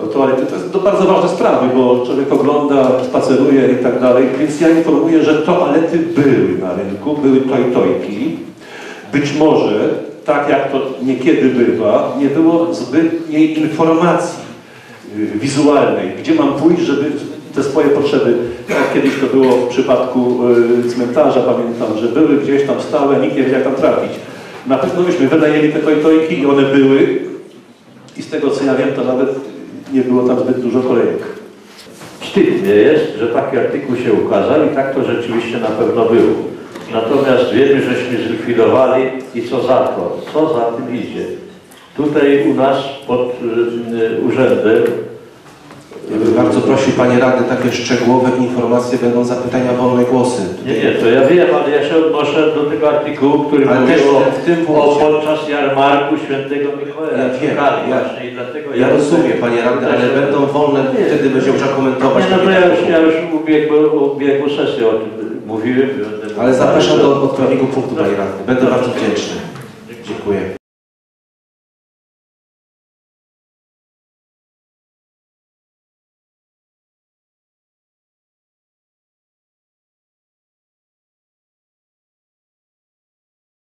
toalety. To jest bardzo ważne sprawy, bo człowiek ogląda, spaceruje i tak dalej, więc ja informuję, że toalety były na rynku, były tojtojki. Być może, tak jak to niekiedy bywa, nie było zbytniej informacji wizualnej, gdzie mam pójść, żeby te swoje potrzeby, jak kiedyś to było w przypadku cmentarza, pamiętam, że były gdzieś tam stałe, nikt nie wiedział jak tam trafić. Na pewno myśmy wynajęli te tojtojki i one były i z tego co ja wiem, to nawet nie było tam zbyt dużo kolejek. Wstydnie jest, że taki artykuł się ukazał i tak to rzeczywiście na pewno było. Natomiast wiemy, żeśmy zlikwidowali i co za to, co za tym idzie. Tutaj u nas pod urzędem. Ja bym bardzo prosił Panie Radny, takie szczegółowe informacje, będą zapytania, wolne głosy. Nie, to ja wiem, ale ja się odnoszę do tego artykułu, który mówił o podczas jarmarku świętego Mikołaja. Ja wiem, ja rozumiem Panie Radny, ale będą wolne, wtedy będzie można komentować. Nie, no to ja już ubiegłą sesję o tym mówiłem. Ale zapraszam do odpowiedniego punktu Panie Radny, będę bardzo wdzięczny.